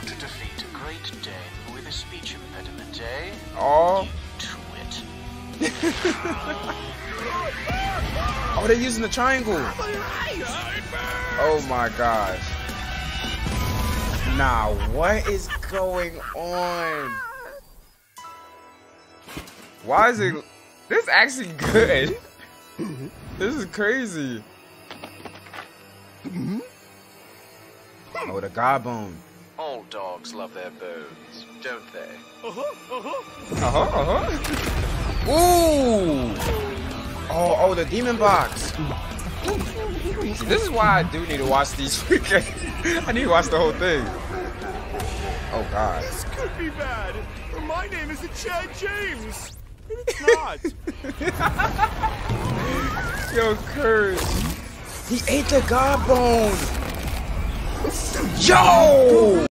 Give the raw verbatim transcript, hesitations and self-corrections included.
to defeat a great Dane with a speech impediment, eh? Oh. You twit. Oh, they're using the triangle. Oh my gosh. Nah, what is going on? Why is it? This is actually good. This is crazy. Oh, the god bone. All dogs love their bones, don't they? Uh-huh, uh-huh. Ooh! Oh, oh, the demon box. This is why I do need to watch these freaking... I need to watch the whole thing. Oh, God. This could be bad. My name is Chad James. It's not. Yo, Kurt. He ate the god bone. Yo!